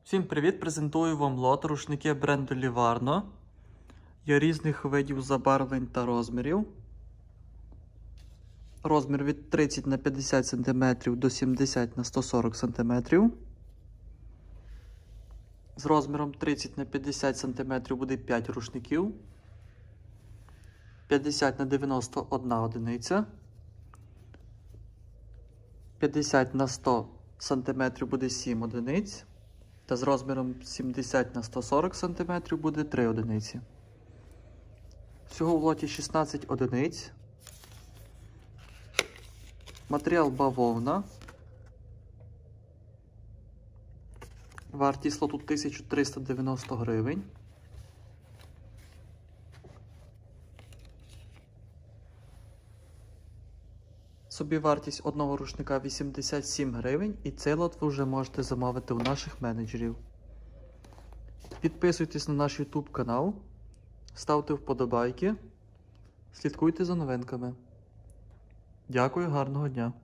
Всім привіт! Презентую вам лот рушники бренду Livarno. Є різних видів забарвлень та розмірів. Розмір від 30 на 50 см до 70 на 140 см. З розміром 30 на 50 см буде 5 рушників. 50 на 91 одиниця. 50 на 100 см буде 7 одиниць. Та з розміром 70 на 140 см буде 3 одиниці. Всього в лоті 16 одиниць. Матеріал бавовна. Вартість лоту 1390 гривень. Собівартість одного рушника 87 гривень, і цей лот ви вже можете замовити у наших менеджерів. Підписуйтесь на наш YouTube канал, ставте вподобайки, слідкуйте за новинками. Дякую, гарного дня!